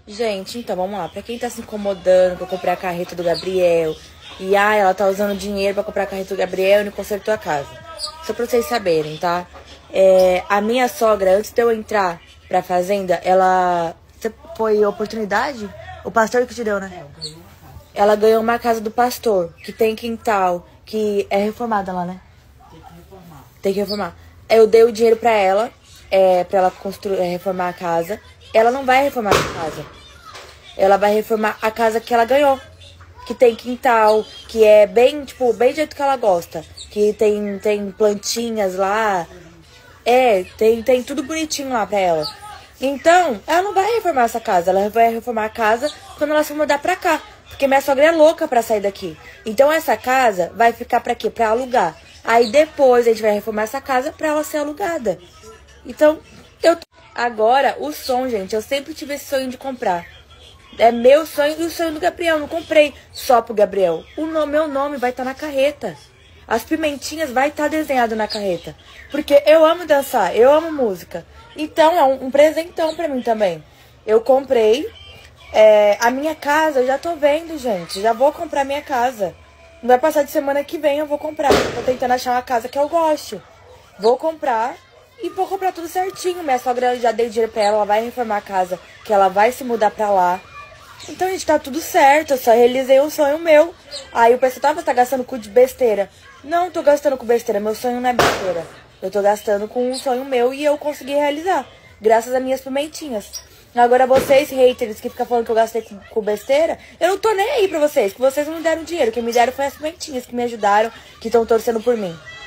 Gente, então vamos lá. Pra quem tá se incomodando que eu comprei a carreta do Gabriel e ela tá usando dinheiro pra comprar a carreta do Gabriel e não consertou a casa. Só pra vocês saberem, tá? A minha sogra, antes de eu entrar pra fazenda, ela... Foi oportunidade? O pastor que te deu, né? Ela ganhou uma casa do pastor, que tem quintal, que é reformada lá, né? Tem que reformar. Eu dei o dinheiro pra ela reformar a casa. Ela não vai reformar a casa. Ela vai reformar a casa que ela ganhou. Que tem quintal, que é bem, tipo, bem do jeito que ela gosta. Que tem plantinhas lá. Tem tudo bonitinho lá pra ela. Então, ela não vai reformar essa casa. Ela vai reformar a casa quando ela se mudar pra cá. Porque minha sogra é louca pra sair daqui. Então, essa casa vai ficar pra quê? Pra alugar. Aí, depois, a gente vai reformar essa casa pra ela ser alugada. Então, Agora, o som, gente, eu sempre tive esse sonho de comprar. É meu sonho e o sonho do Gabriel. Não comprei só pro Gabriel. Meu nome vai estar na carreta. As pimentinhas vai estar desenhado na carreta. Porque eu amo dançar, eu amo música. Então é um presentão pra mim também. Eu comprei. A minha casa, eu já tô vendo, gente. Já vou comprar minha casa. Não vai passar de semana que vem, eu vou comprar. Tô tentando achar uma casa que eu goste. Vou comprar. E vou comprar tudo certinho. Minha sogra, já dei dinheiro pra ela vai reformar a casa. Que ela vai se mudar pra lá. Então, gente, tá tudo certo. Eu só realizei um sonho meu. Aí o pessoal tá gastando com de besteira. Não tô gastando com besteira. Meu sonho não é besteira. Eu tô gastando com um sonho meu e eu consegui realizar. Graças às minhas pimentinhas. Agora vocês, haters, que ficam falando que eu gastei com besteira, eu não tô nem aí pra vocês. Que vocês não me deram dinheiro. Quem me deram foi as pimentinhas que me ajudaram, que estão torcendo por mim.